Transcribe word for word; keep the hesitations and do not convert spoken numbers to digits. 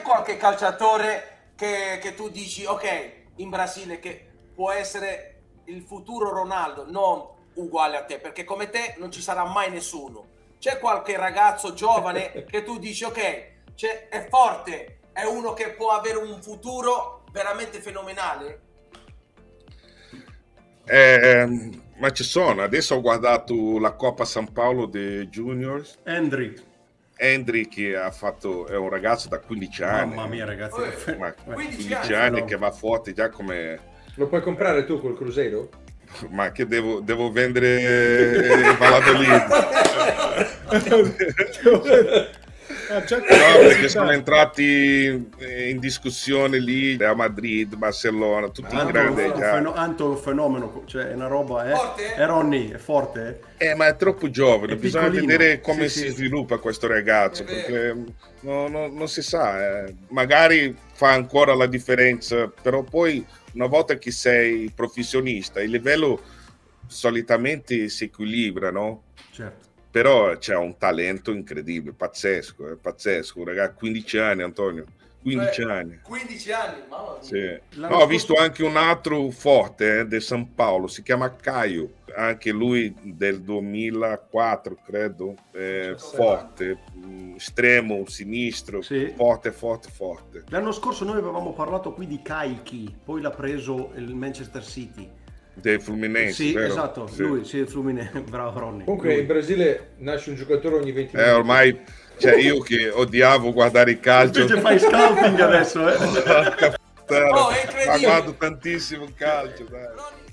qualche calciatore che, che tu dici, ok, in Brasile che può essere il futuro Ronaldo, non uguale a te, perché come te non ci sarà mai nessuno. C'è qualche ragazzo giovane che tu dici, ok, c'è, è forte, è uno che può avere un futuro veramente fenomenale? Eh, ma ci sono, adesso ho guardato la Coppa San Paolo dei Juniors. Hendrik. Hendrik che ha fatto, è un ragazzo da quindici anni. Mamma mia ragazzi, eh, Ma quindici quindici anni, anni che va forte già come... Lo puoi comprare tu col Cruzeiro? Ma che devo, devo vendere Valladolid? Ah, già No, perché sono entrati in discussione lì Real Madrid, Barcellona, tutti i Anto, grandi un già. feno- Anto è un fenomeno, cioè è una roba, eh? Forte? È Ronny, è forte. Eh, ma è troppo giovane, È bisogna piccolino. vedere come Sì, si sì. sviluppa questo ragazzo, È vero. perché no- no- non si sa, eh. Magari fa ancora la differenza, però poi una volta che sei professionista, il livello solitamente si equilibra, no? Certo. Però c'è un talento incredibile, pazzesco, è pazzesco, ragazzi, quindici anni Antonio, quindici Cioè, anni. quindici anni, mamma mia. Sì. L'anno No, ho visto scorso- anche un altro forte eh, del San Paolo, si chiama Caio, anche lui del duemilaquattro credo, eh, forte, mh, estremo, sinistro, Sì. forte, forte, forte. L'anno scorso noi avevamo parlato qui di Kaiki, poi l'ha preso il Manchester City. Del Fluminense, Sì, vero? esatto, Sì. lui, sì, il Fluminense, bravo Ronny. Comunque Lui. in Brasile nasce un giocatore ogni venti Eh, minuti. ormai, cioè io che odiavo guardare il calcio, Invece fai scouting adesso, eh? porca puttana, Oh, è ma incredibile. guardo tantissimo il calcio, dai. Ronny,